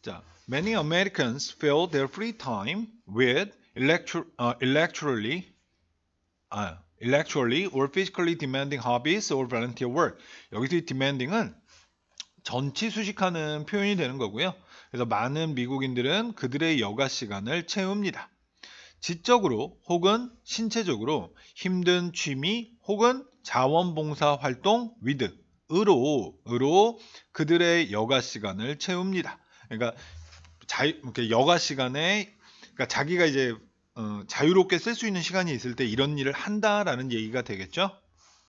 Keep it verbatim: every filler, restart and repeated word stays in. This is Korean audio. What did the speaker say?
자, many Americans fill their free time with electro, uh, electorally, 아, intellectually or physically demanding hobbies or volunteer work. 여기서 이 demanding은 전치 수식하는 표현이 되는 거고요. 그래서 많은 미국인들은 그들의 여가 시간을 채웁니다. 지적으로 혹은 신체적으로 힘든 취미 혹은 자원봉사 활동 with 으로 으로 그들의 여가 시간을 채웁니다. 그러니까 자 이렇게 여가 시간에 그러니까 자기가 이제 어, 자유롭게 쓸 수 있는 시간이 있을 때 이런 일을 한다라는 얘기가 되겠죠.